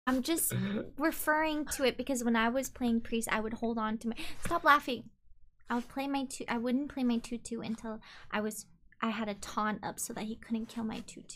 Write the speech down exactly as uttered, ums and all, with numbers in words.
I'm just referring to it because when I was playing priest, I would hold on to my. Stop laughing. I would play my two. I wouldn't play my two two until I was. I had a taunt up so that he couldn't kill my two two.